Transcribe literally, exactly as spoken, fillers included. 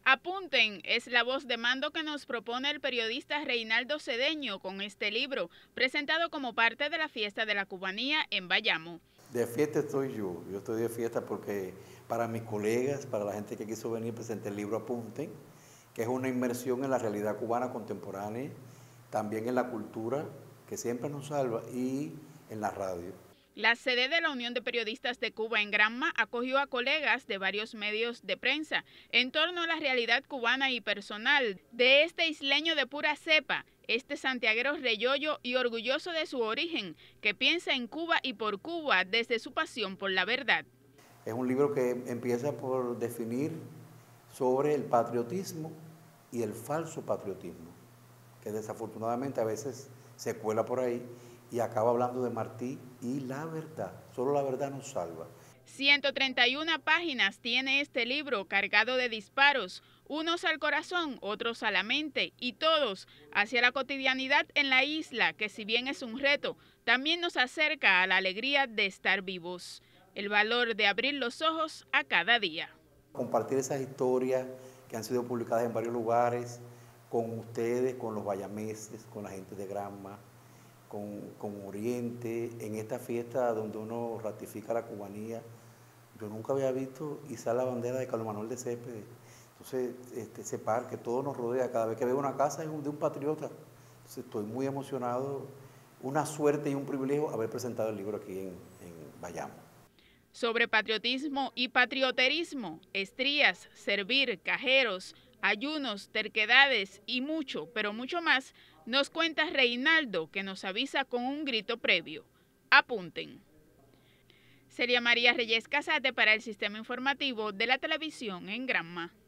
Apunten, es la voz de mando que nos propone el periodista Reinaldo Cedeño con este libro, presentado como parte de la fiesta de la cubanía en Bayamo. De fiesta estoy yo, yo estoy de fiesta porque para mis colegas, para la gente que quiso venir, presenté el libro Apunten, que es una inmersión en la realidad cubana contemporánea, también en la cultura, que siempre nos salva, y en la radio. La sede de la Unión de Periodistas de Cuba en Granma acogió a colegas de varios medios de prensa en torno a la realidad cubana y personal de este isleño de pura cepa, este santiaguero reyollo y orgulloso de su origen, que piensa en Cuba y por Cuba desde su pasión por la verdad. Es un libro que empieza por definir sobre el patriotismo y el falso patriotismo, que desafortunadamente a veces se cuela por ahí y acaba hablando de Martí y la verdad. Solo la verdad nos salva. ciento treinta y una páginas tiene este libro cargado de disparos, unos al corazón, otros a la mente y todos hacia la cotidianidad en la isla, que si bien es un reto, también nos acerca a la alegría de estar vivos, el valor de abrir los ojos a cada día. Compartir esas historias que han sido publicadas en varios lugares con ustedes, con los bayameses, con la gente de Granma, con, con Oriente, en esta fiesta donde uno ratifica la cubanía. Yo nunca había visto izar la bandera de Carlos Manuel de Céspedes. Entonces, este, ese parque, todo nos rodea. Cada vez que veo una casa es un, de un patriota. Entonces, estoy muy emocionado. Una suerte y un privilegio haber presentado el libro aquí en, en Bayamo. Sobre patriotismo y patrioterismo, estrías, servir, cajeros, ayunos, terquedades y mucho, pero mucho más, nos cuenta Reinaldo, que nos avisa con un grito previo. Apunten. Celia María Reyes Casate para el Sistema Informativo de la Televisión en Granma.